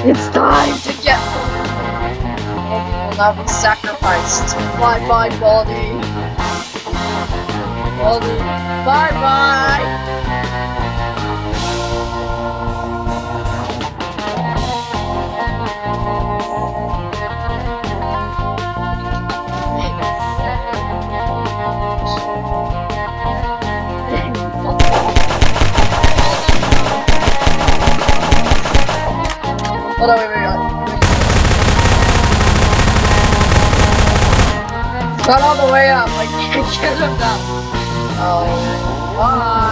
It's time to get Baldi will now be sacrificed. Bye-bye, Baldi. Baldi, bye-bye! Hold on, wait. It's not all the way up. I can't get him down. Oh, bye.